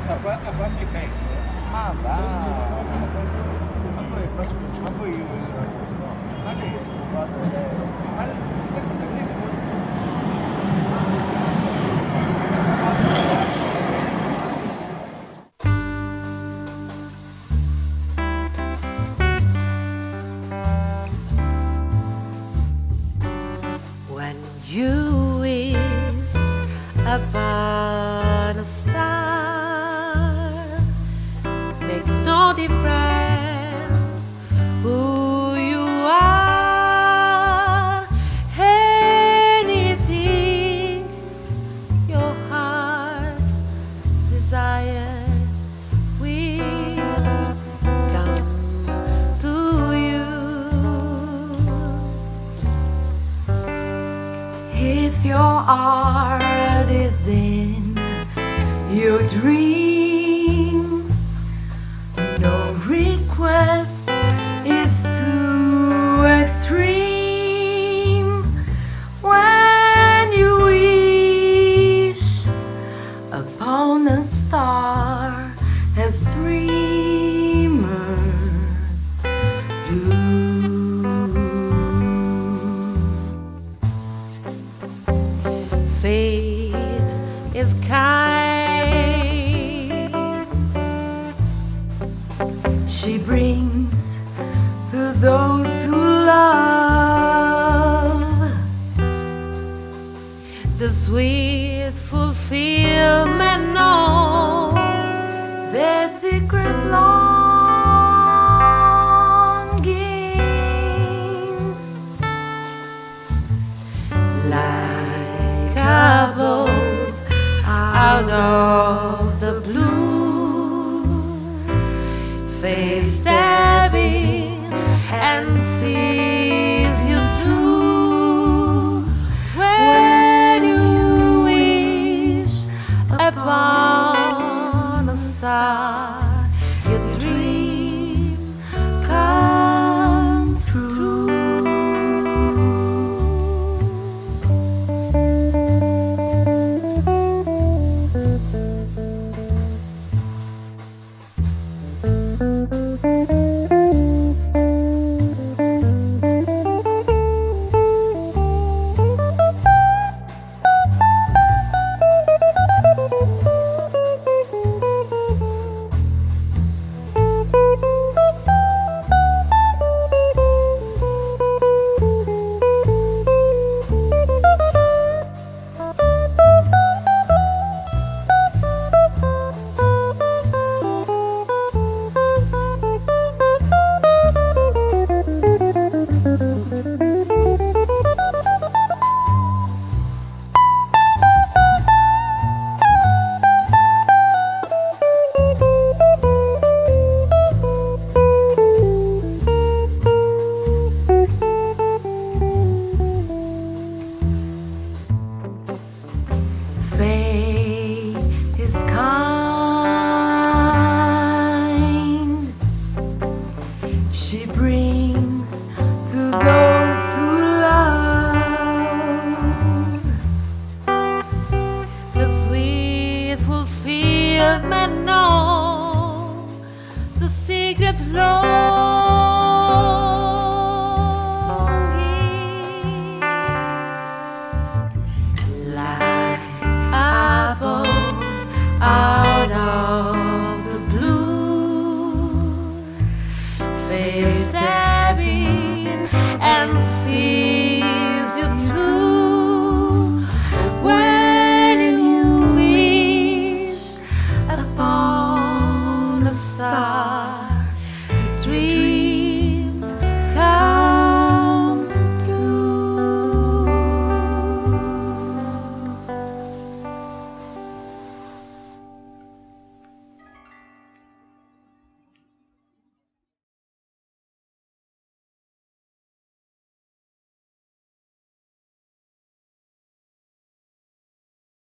a qualche pezzo. Ma va! Ma poi io no. Ma lei è suo padre, ma lei sempre da lei. When you wish upon a star, makes no difference who you are. Anything your heart desires will come to you. If your heart is in your dream, no request is too extreme. When you wish upon a star, as dreamers do. Fate is kind. She brings to those who love the sweet fulfillment of their secret longing. Like a boat out of the blue, fate stabbing and sees you through. When you wish upon a star, your dreams come true. Fate is kind. She brings to those who love the sweet fulfillment of the secret love.